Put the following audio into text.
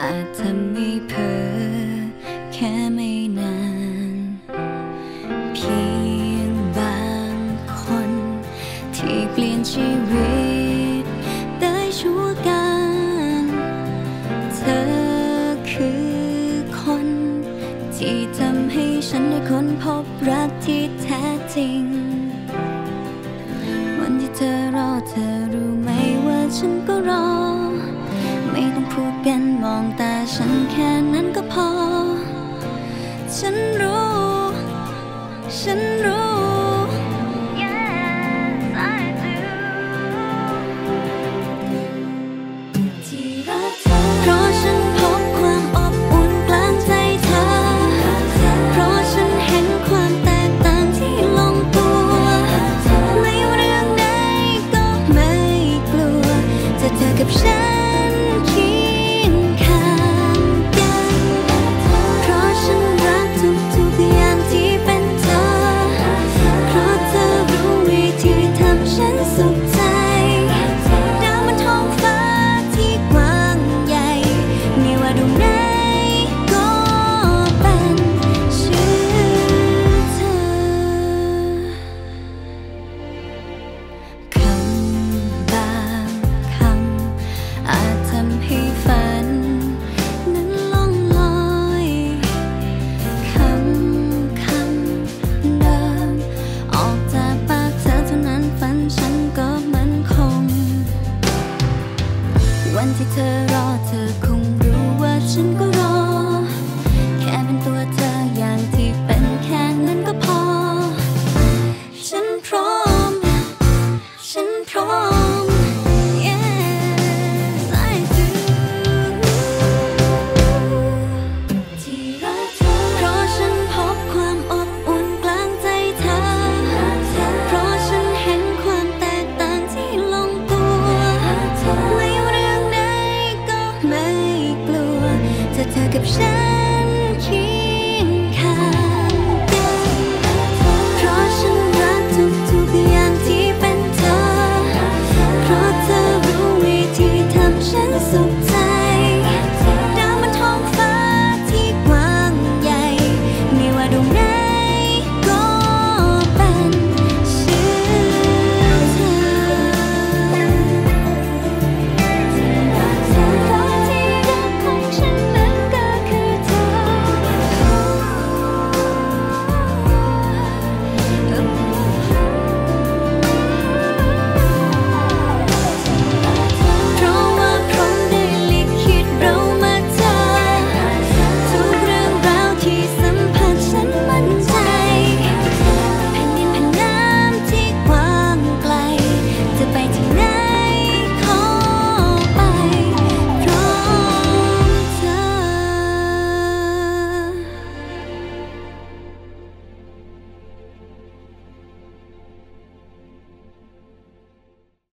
อาจทำไม่เพ้อแค่ไม่นานเพียงบางคนที่เปลี่ยนชีวิตได้ชั่วการเธอคือคนที่ทำให้ฉันได้ค้นพบรักที่แท้จริงวันที่เธอรอเธอรู้ไหมว่าฉันก็รอไม่ต้องพูดกันมองตาฉันแค่นั้นก็พอฉันรู้ฉันรู้ Yes I do ที่รักเธอเพราะฉันพบความอบอุ่นกลางใจเธอเพราะฉันเห็นความแตกต่างที่ลงตัวไม่ว่าเรื่องใดก็ไม่กลัวจะเจอกับฉันวันที่เธอรอเธอคงรู้ว่าฉันก็รอแค่เป็นตัวเธออย่างที่เป็นแค่นั้นก็พอฉันพร้อมฉันพร้อม Yes I do ที่รักเธอเพราะฉันพบความอบอุ่นกลางใจเธอเพราะฉันเห็นความแตกต่างที่ลงตัวไม่ว่าเรื่องใดก็ไม่กลัวจะเธอกับฉัน